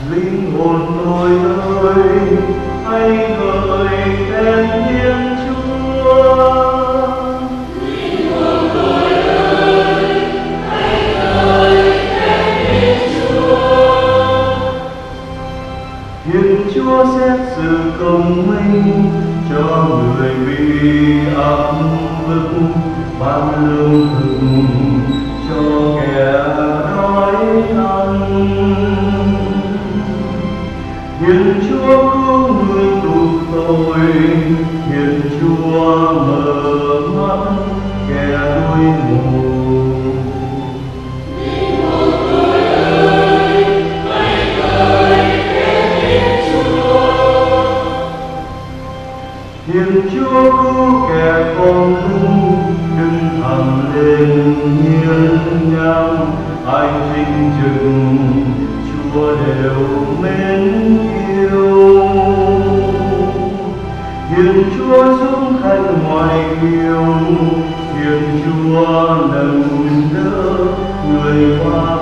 Linh hồn tôi ơi, hãy ngợi khen Thiên Chúa. Linh hồn tôi ơi, hãy ngợi khen Thiên Chúa. Thiên Chúa xét xử công minh cho người bị áp bức, ban lương thực cho kẻ đói khăn. Thiên Chúa cứu người tụt tội, Thiên Chúa mở mắt kẻ đuôi mù. Linh hồn tôi ơi, hãy ngợi khen Thiên Chúa. Thiên Chúa cứu kẻ con lưng, đứng thẳng lên hiên ngang, ai vinh chừng Chúa đều mến yêu. Thiên Chúa giúp khách ngoài kiêu, Thiên Chúa nâng đỡ người qua